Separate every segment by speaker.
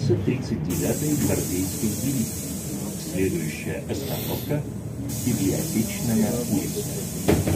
Speaker 1: улица 39-й гвардейской дивизии. Следующая остановка – Библиотечная улица.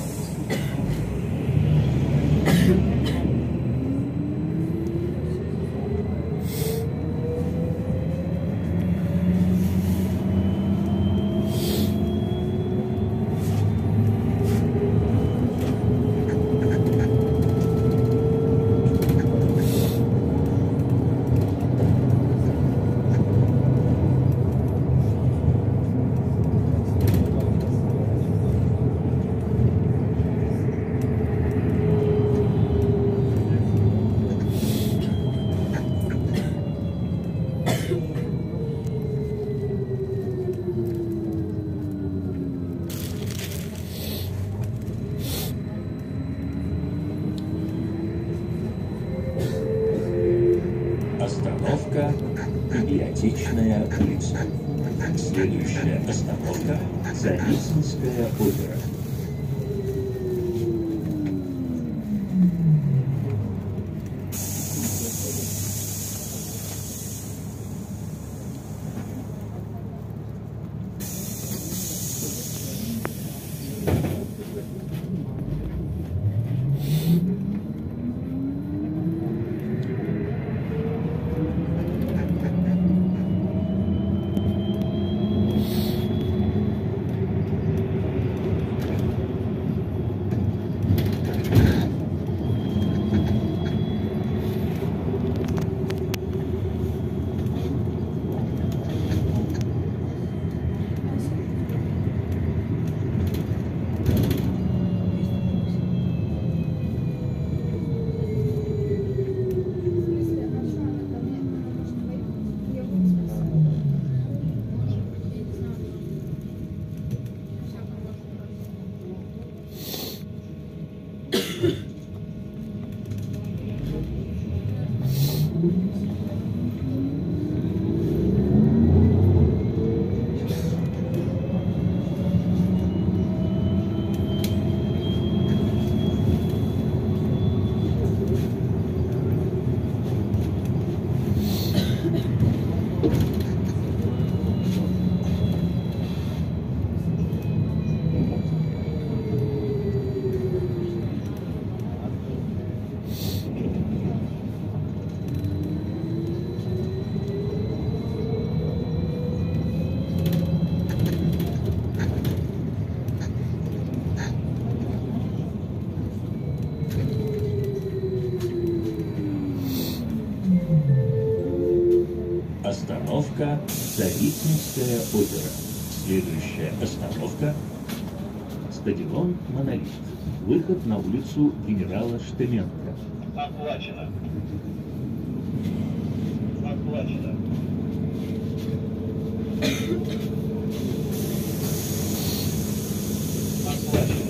Speaker 1: Остановка Библиотечная улица. Следующая остановка Царицынская опера. Остановка Царицынская опера. Следующая остановка стадион «Монолит». Выход на улицу генерала Штеменко.
Speaker 2: Оплачено. Оплачено. Оплачено.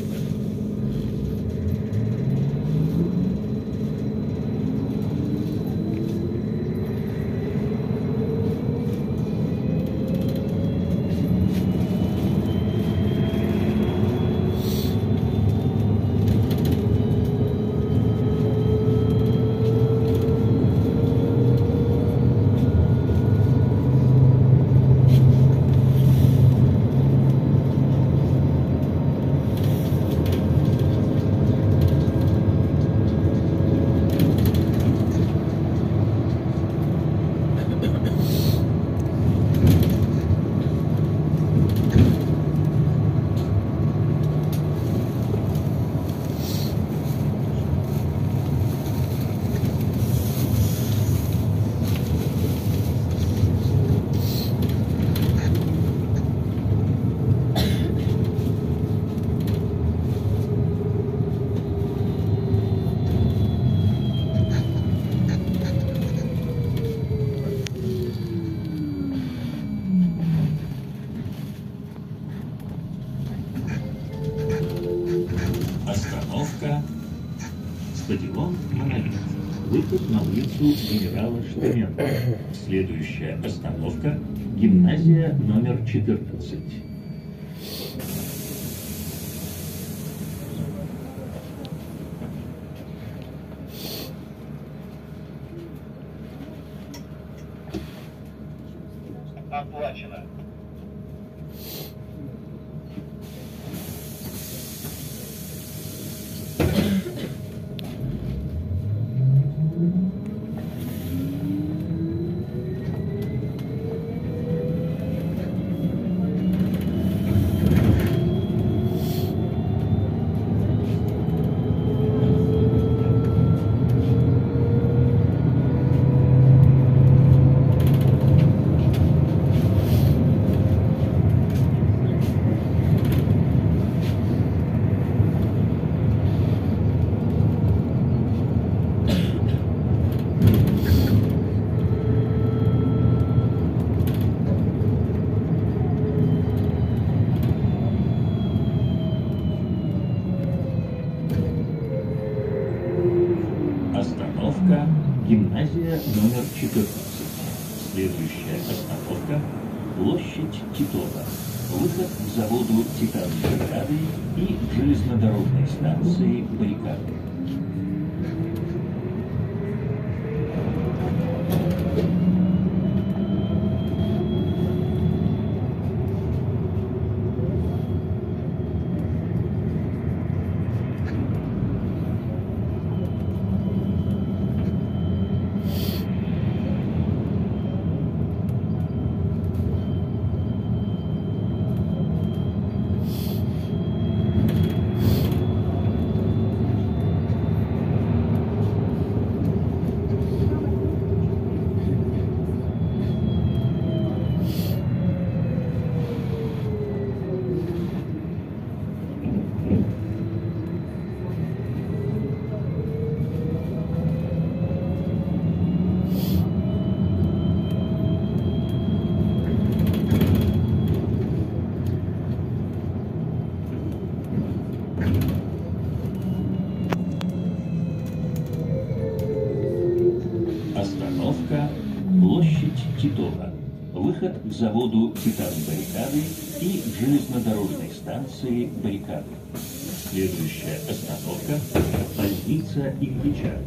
Speaker 1: Остановка стадион «Монолит». Выход на улицу генерала Штеменко. Следующая остановка гимназия номер 14.
Speaker 2: Оплачено.
Speaker 1: Остановка гимназия номер 14. Следующая остановка площадь Титова. Выход к заводу «Титан» Баррикады и железнодорожной станции Баррикады. Остановка площадь Титова. Выход к заводу «Титан» Баррикады и железнодорожной станции Баррикады. Следующая остановка больница Ильича.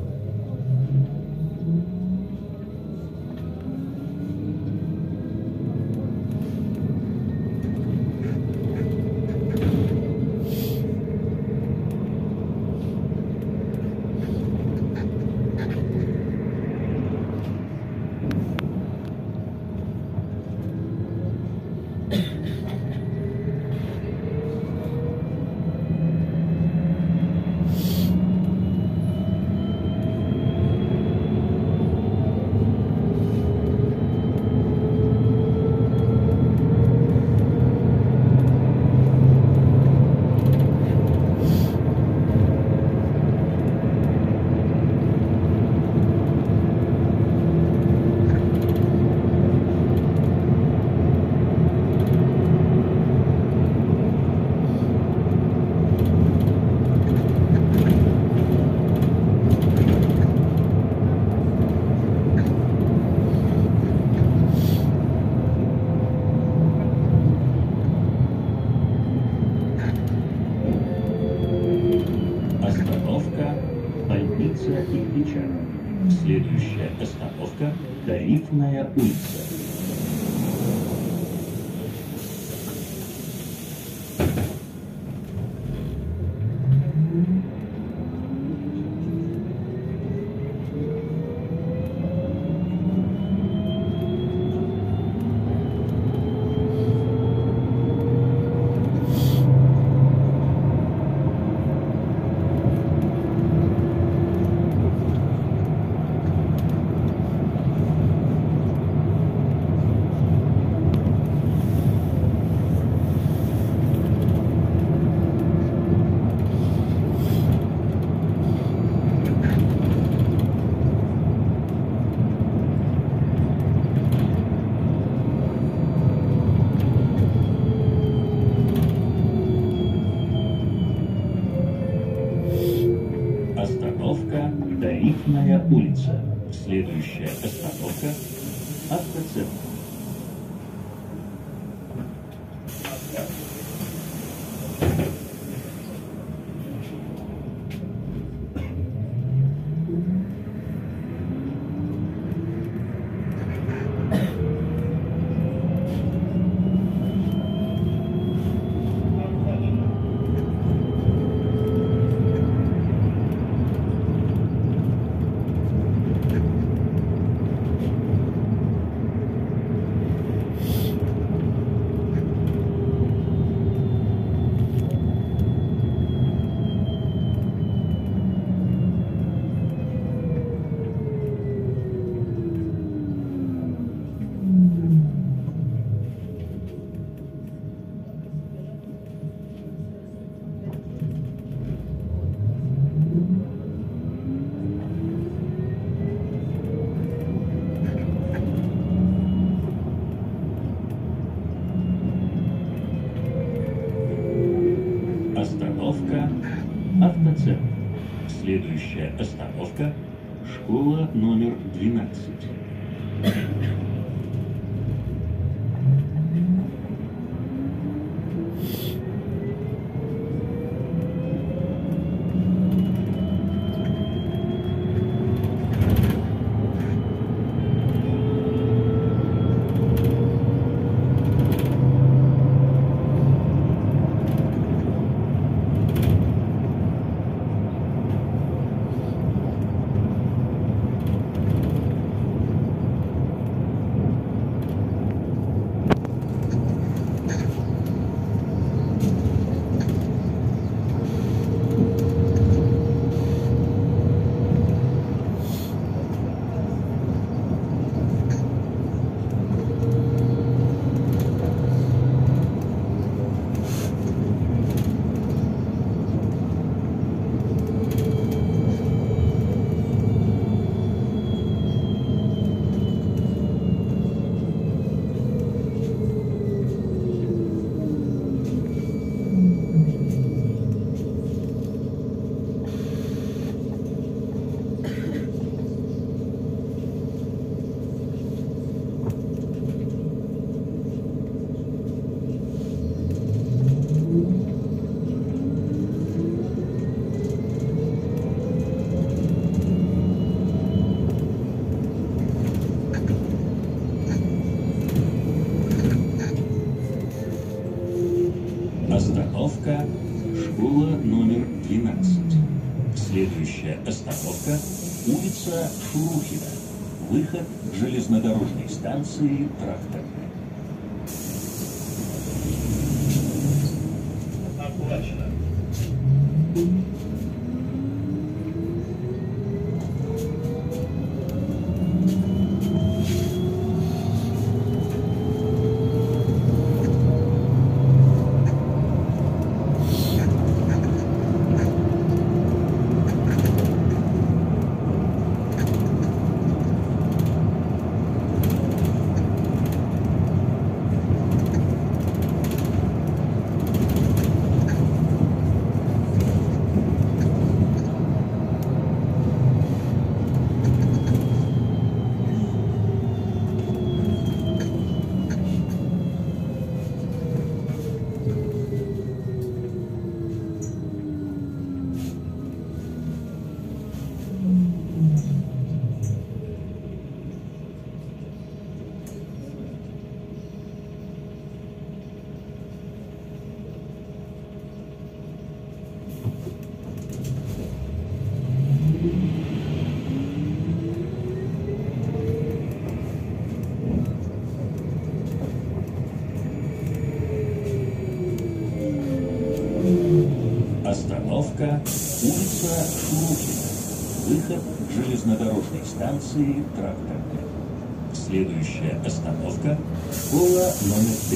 Speaker 1: Больница Ильича. Следующая остановка Тарифная улица. Остановка Тарифная улица. Следующая остановка автоцентр. Следующая остановка – школа номер 12. Остановка – школа номер 12. Следующая остановка – улица Шурухина. Выход к железнодорожной станции Тракторная.
Speaker 2: Оплачено.
Speaker 1: Остановка – улица Шурухина. Выход к железнодорожной станции Тракторная. Следующая остановка – школа номер 3.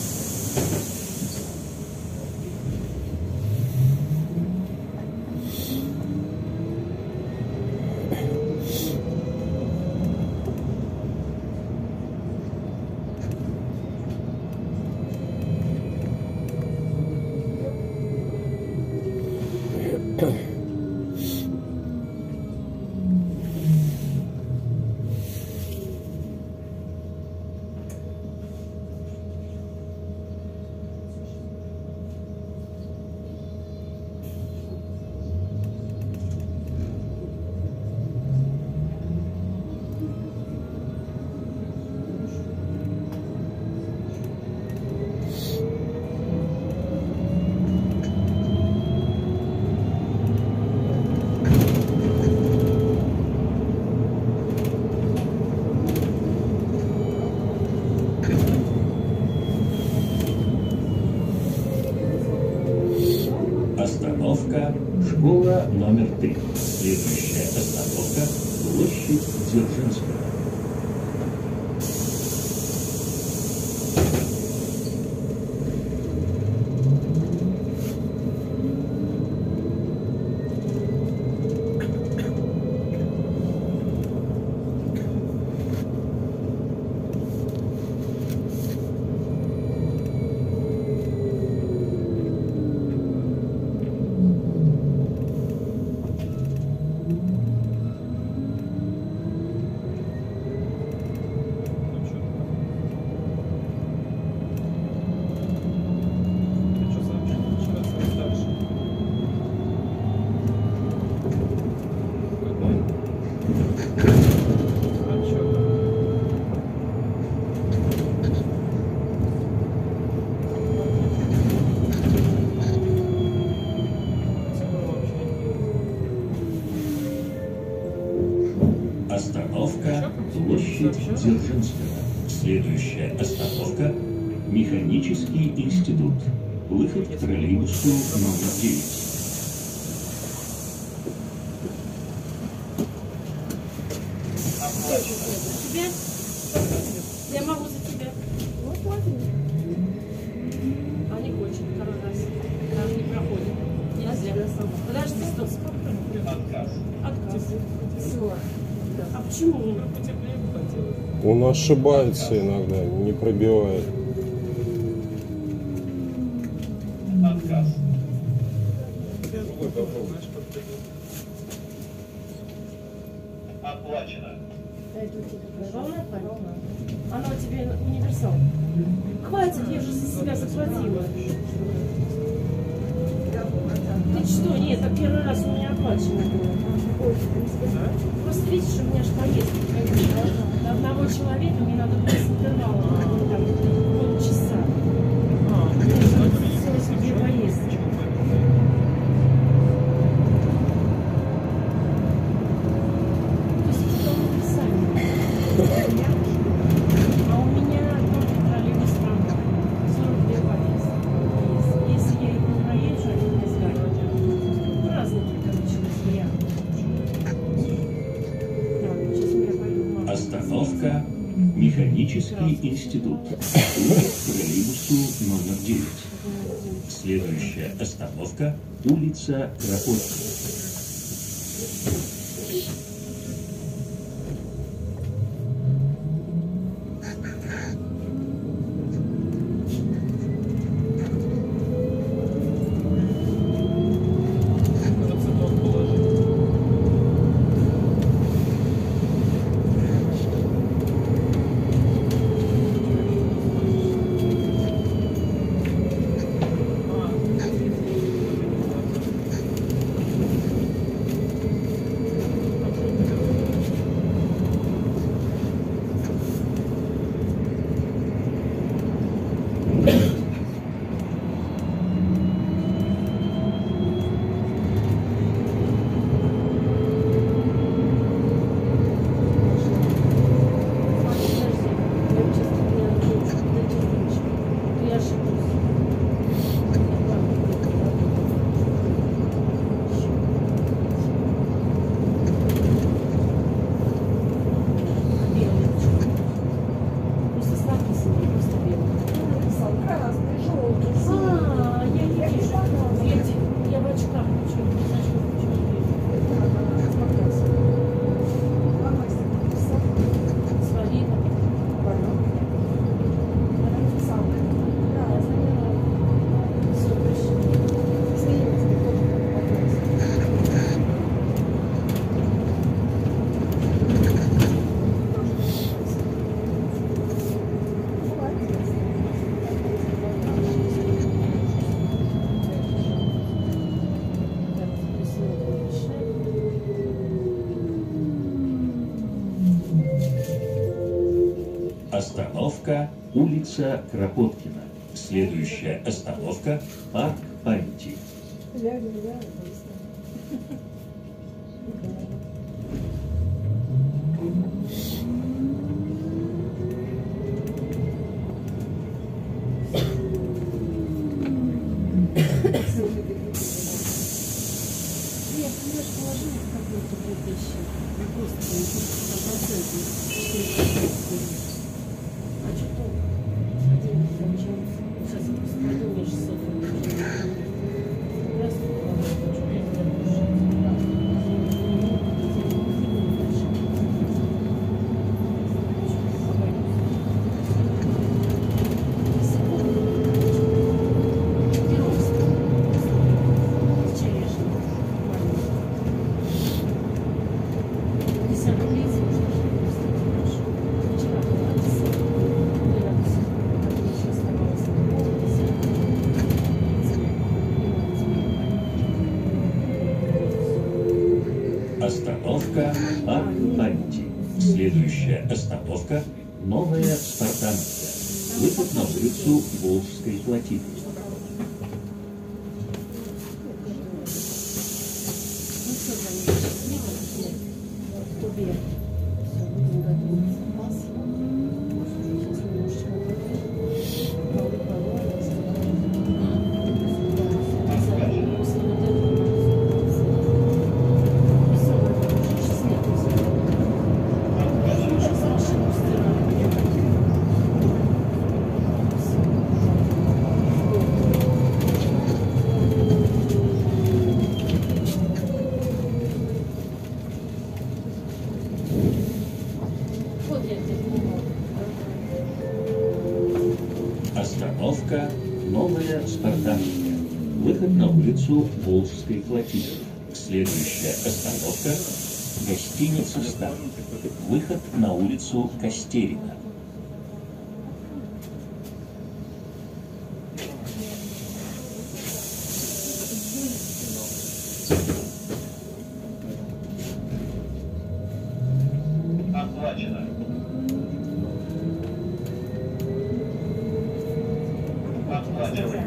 Speaker 1: Остановка – школа номер 3. Следующая остановка – площадь Дзержинского. Дзержинского. Следующая остановка – Механический институт. Выход к троллейбусу номер 9.
Speaker 3: Тебе? Я могу за тебя.
Speaker 4: Вот ладно.
Speaker 3: А не хочет, второй раз. Там не проходит. Нельзя. Подожди, стоп.
Speaker 2: Отказ.
Speaker 3: Отказ.
Speaker 4: Все.
Speaker 3: А почему?
Speaker 5: Он ошибается иногда, не пробивает.
Speaker 2: Отказ. Оплачено.
Speaker 3: Волна, волна. Она у тебя универсал. Хватит, я же за себя заплатила. Ты что? Нет, это первый раз у меня оплачено было. Просто видишь, у меня же поездка. До одного человека мне надо было с интервалом, там, полчаса. Все, две поездки. То есть кто универсальный. А у меня только троллейбус трамвай. 42 поездки. Если я их не проезжу, они меня сгорят. Разные, короче, варианты. Так, сейчас я пойду в магазин.
Speaker 1: Остановка – Механический институт. Выход к троллейбусу номер 9. Следующая остановка – улица Кропоткина. Остановка – улица Кропоткина. Следующая остановка – парк памяти.
Speaker 3: Я, понимаешь, положила в какую-то 2000. Ну, просто а что толку? Один кончается. Сейчас я просто пойду, у меня 600 рублей. Раз,
Speaker 1: Остановка парк памяти. Следующая остановка – Новая Спартановка. Выход на улицу Волжской плотины.
Speaker 3: Ну что, Жаня, счастливо тебе? Тебе. Все, будем готовиться.
Speaker 1: Остановка Новая Спартанская. Выход на улицу Волжской флотилии. Следующая остановка гостиница «Старт». Выход на улицу Костерина.
Speaker 2: Оплачено. Оплачено.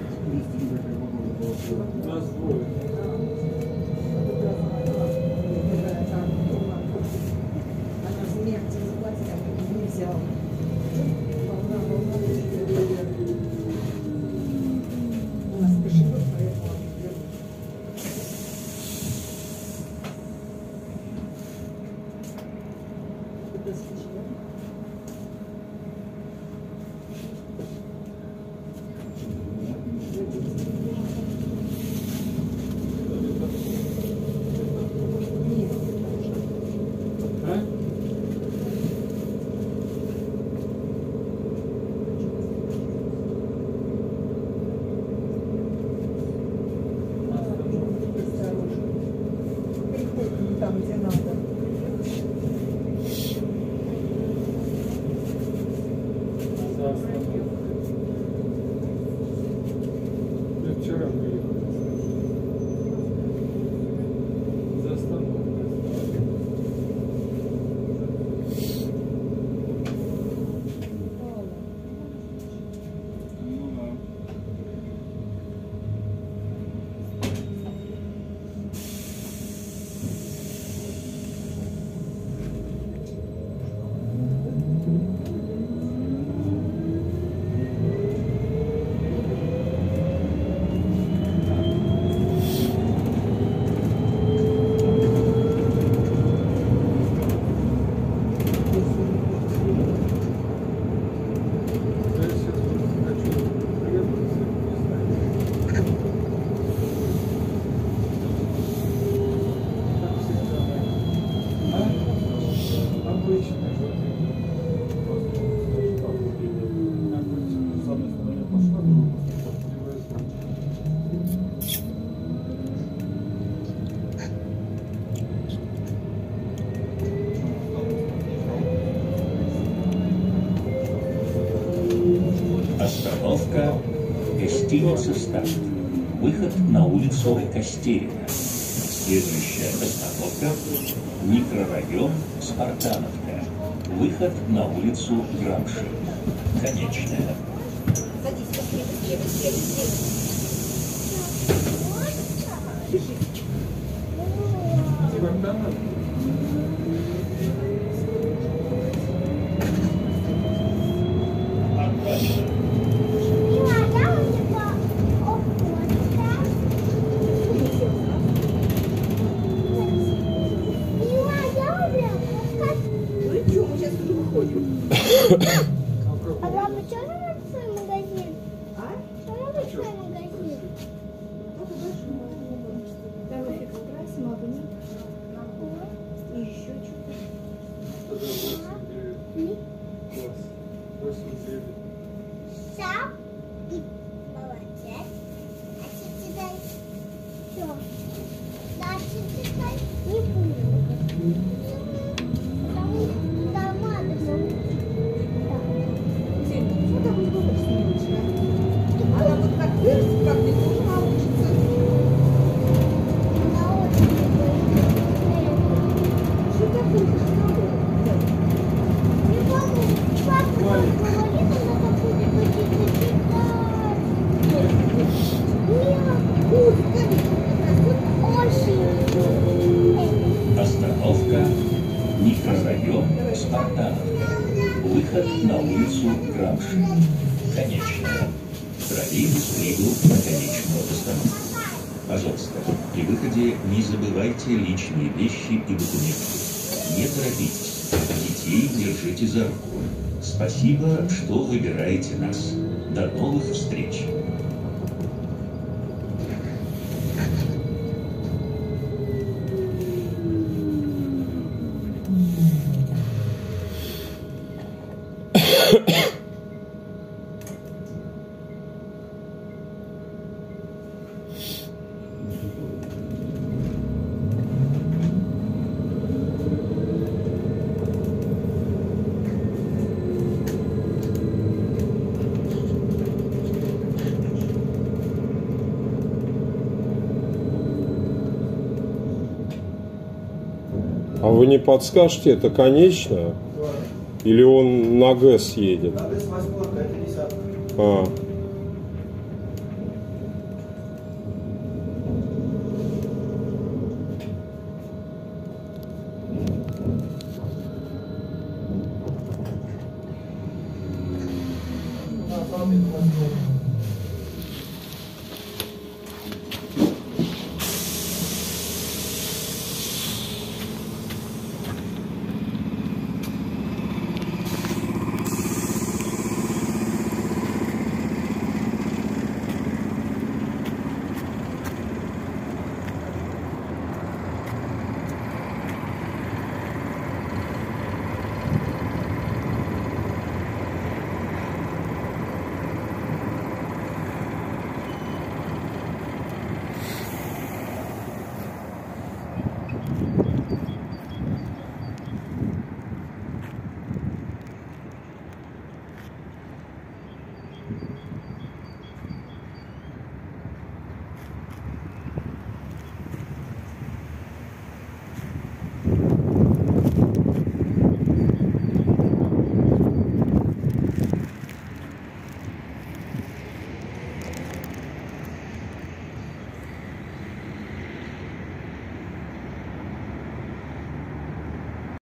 Speaker 4: Там, где надо.
Speaker 5: Вчера выехали. За остановку.
Speaker 1: Остановка гостиница «Старт». Выход на улицу Костерина. Следующая остановка микрорайон Спартановка. Выход на улицу Грамши. Конечная.
Speaker 4: Садись, быстрее, быстрее, быстрее, быстрее.
Speaker 2: Оплачено.
Speaker 4: Ну и что, мы сейчас уже выходим.
Speaker 6: А папа, что нам свой магазин?
Speaker 4: А?
Speaker 6: Что нам свой магазин?
Speaker 4: Вот большой магазин. Там эффект красим, магнит. И еще что-то.
Speaker 6: Сам и молодец. А читай. Что? Дальше читай не буду. Там надо было.
Speaker 4: Что там не будешь снимать? Она вот как вырастет, как не тоже научится.
Speaker 6: На очень
Speaker 4: Что такое?
Speaker 6: не помню, папа говорит, надо будет учиться читать. Очень.
Speaker 1: Остановка микрорайон Спартановка. Выход на улицу Грамши. Конечная. Троллейбус прибыл на конечную остановку. Пожалуйста, при выходе не забывайте личные вещи и документы. Не торопитесь. Детей держите за руку. Спасибо, что выбираете нас. До новых встреч.
Speaker 7: А вы не подскажете, это конечная? Или он на ГЭС едет?
Speaker 8: На ГЭС 8, это 10.
Speaker 7: А.